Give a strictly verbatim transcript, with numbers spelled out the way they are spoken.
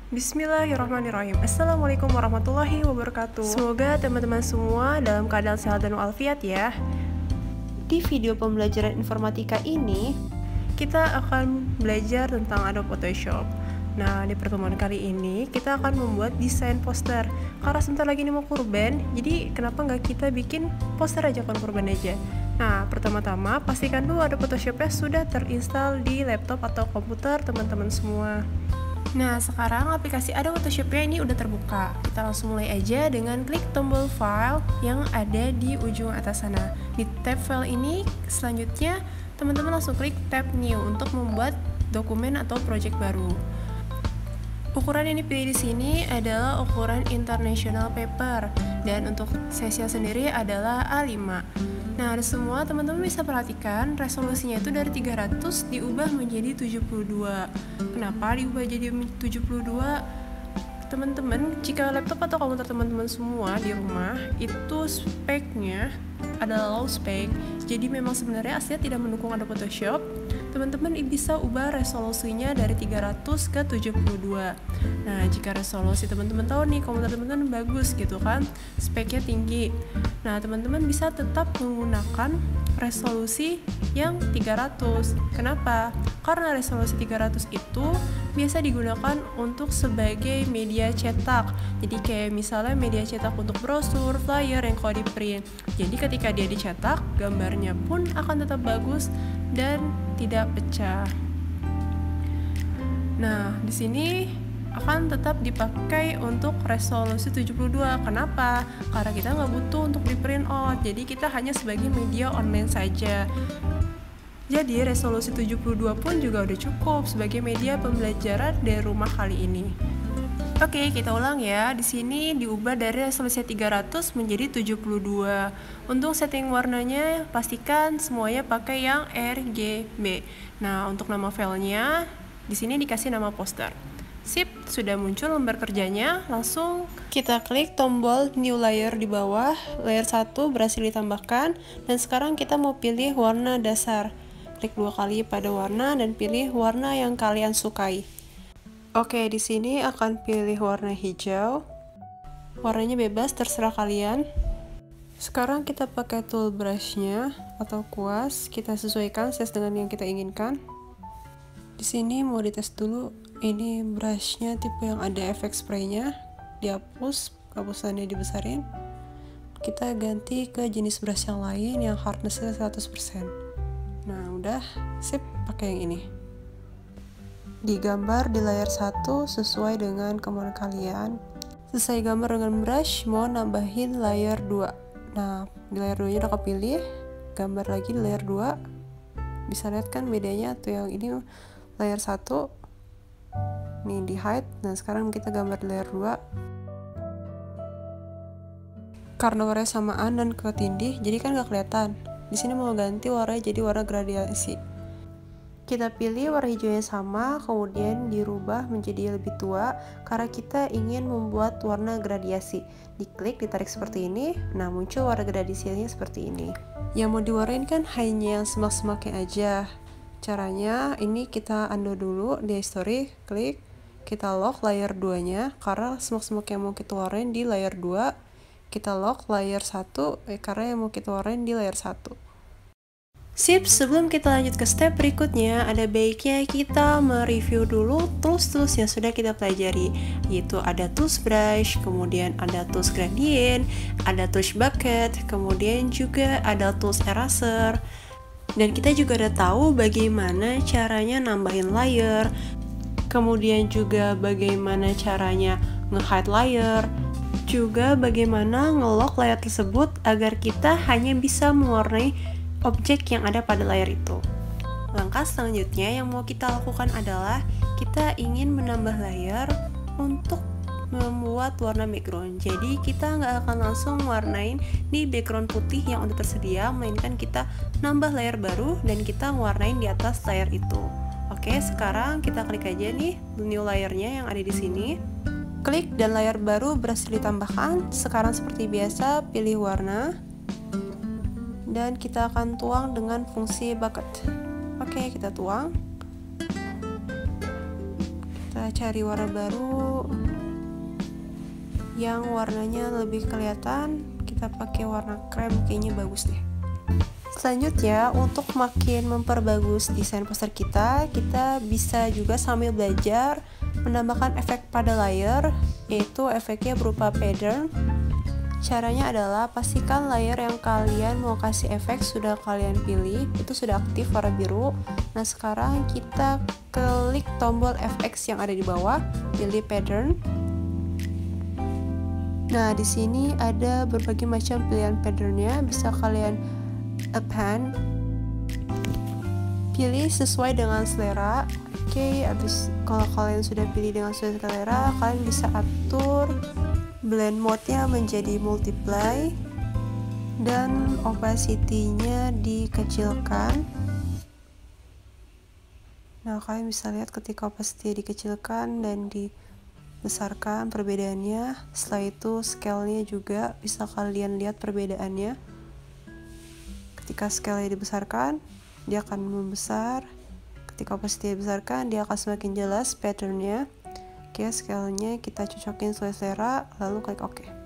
Bismillahirrahmanirrahim. Assalamualaikum warahmatullahi wabarakatuh. Semoga teman-teman semua dalam keadaan sehat dan walafiat ya. Di video pembelajaran informatika ini, kita akan belajar tentang Adobe Photoshop. Nah, di pertemuan kali ini kita akan membuat desain poster. Karena sebentar lagi ini mau kurban, jadi kenapa nggak kita bikin poster aja kalau kurban aja. Nah, pertama-tama pastikan dulu Adobe Photoshop-nya sudah terinstall di laptop atau komputer teman-teman semua. Nah, sekarang aplikasi Adobe Photoshop-nya ini udah terbuka. Kita langsung mulai aja dengan klik tombol file yang ada di ujung atas sana. Di tab file ini, selanjutnya teman-teman langsung klik tab new untuk membuat dokumen atau project baru. Ukuran yang dipilih di sini adalah ukuran International Paper dan untuk size sendiri adalah A lima. Nah, ada semua teman-teman bisa perhatikan resolusinya itu dari tiga ratus diubah menjadi tujuh puluh dua. Kenapa diubah jadi tujuh puluh dua? Teman-teman, jika laptop atau komputer teman-teman semua di rumah itu speknya adalah low spec, jadi memang sebenarnya aslinya tidak mendukung Adobe Photoshop. Teman-teman bisa ubah resolusinya dari tiga ratus ke tujuh puluh dua. Nah, jika resolusi teman-teman tahu nih komputer teman-teman bagus gitu kan, speknya tinggi. Nah, teman-teman bisa tetap menggunakan resolusi yang tiga ratus. Kenapa? Karena resolusi tiga ratus itu biasa digunakan untuk sebagai media cetak. Jadi kayak misalnya media cetak untuk brosur, flyer yang kalau di print. Jadi ketika dia dicetak, gambarnya pun akan tetap bagus dan tidak pecah. Nah, di sini akan tetap dipakai untuk resolusi tujuh puluh dua. Kenapa? Karena kita nggak butuh untuk di print out, jadi kita hanya sebagai media online saja. Jadi resolusi tujuh puluh dua pun juga udah cukup sebagai media pembelajaran dari rumah kali ini. Oke, kita ulang ya. Di sini diubah dari resolusi tiga ratus menjadi tujuh puluh dua. Untuk setting warnanya pastikan semuanya pakai yang R G B. Nah, untuk nama filenya di sini dikasih nama poster. Sip, sudah muncul lembar kerjanya. Langsung kita klik tombol new layer di bawah. Layer satu berhasil ditambahkan dan sekarang kita mau pilih warna dasar. Klik dua kali pada warna dan pilih warna yang kalian sukai. Oke, di sini akan pilih warna hijau. Warnanya bebas, terserah kalian. Sekarang kita pakai tool brush-nya atau kuas, kita sesuaikan size dengan yang kita inginkan. Di sini mau dites dulu, ini brush-nya tipe yang ada efek spray-nya, dihapus, hapusannya dibesarin. Kita ganti ke jenis brush yang lain yang hardness-nya seratus persen. Nah, udah, sip, pakai yang ini. Digambar di layar satu sesuai dengan kemauan kalian. Selesai gambar dengan brush, mau nambahin layar dua. Nah, di layar dua nya udah kepilih, gambar lagi di layar dua. Bisa lihat kan bedanya tuh, yang ini layar satu nih di hide. Nah, sekarang kita gambar di layar dua. Karena warnanya samaan dan ketindih, jadi kan gak kelihatan. Di sini mau ganti warnanya jadi warna gradasi. Kita pilih warna hijaunya sama, kemudian dirubah menjadi lebih tua karena kita ingin membuat warna gradasi. Diklik, ditarik seperti ini, nah muncul warna gradasinya seperti ini. Yang mau diwarnain kan hanya yang semak-semaknya aja. Caranya ini kita undo dulu di history, klik, kita lock layar dua nya karena semak-semak yang mau kita warnain di layar dua. Kita lock layar satu eh, karena yang mau kita warnain di layar satu. Sip, sebelum kita lanjut ke step berikutnya, ada baiknya kita mereview dulu tools-tools yang sudah kita pelajari, yaitu ada tools brush, kemudian ada tools gradient, ada tools bucket, kemudian juga ada tools eraser. Dan kita juga udah tahu bagaimana caranya nambahin layer, kemudian juga bagaimana caranya nge-hide layer, juga bagaimana nge-lock layer tersebut agar kita hanya bisa mewarnai objek yang ada pada layar itu. Langkah selanjutnya yang mau kita lakukan adalah kita ingin menambah layer untuk membuat warna background. Jadi kita nggak akan langsung warnain di background putih yang udah tersedia, melainkan kita nambah layer baru dan kita warnain di atas layar itu. Oke, sekarang kita klik aja nih new layernya yang ada di sini. Klik dan layar baru berhasil ditambahkan. Sekarang seperti biasa pilih warna dan kita akan tuang dengan fungsi bucket. Oke, kita tuang. Kita kita cari warna baru yang warnanya lebih kelihatan. Kita pakai warna krem, kayaknya bagus deh. Selanjutnya, untuk makin memperbagus desain poster kita, kita bisa juga sambil belajar menambahkan efek pada layer, yaitu efeknya berupa pattern. Caranya adalah pastikan layer yang kalian mau kasih efek sudah kalian pilih, itu sudah aktif warna biru. Nah, sekarang kita klik tombol F X yang ada di bawah, pilih pattern. Nah, di sini ada berbagai macam pilihan patternnya, bisa kalian append, pilih sesuai dengan selera. Oke, habis kalau kalian sudah pilih dengan sesuai selera, kalian bisa atur blend mode-nya menjadi multiply dan opacity-nya dikecilkan. Nah, kalian bisa lihat ketika opacity dikecilkan dan dibesarkan perbedaannya. Setelah itu scale-nya juga bisa kalian lihat perbedaannya. Ketika scale-nya dibesarkan, dia akan membesar. Ketika opacity dibesarkan, dia akan semakin jelas pattern-nya. Oke, scale-nya kita cocokin sesuai selera, lalu klik OK.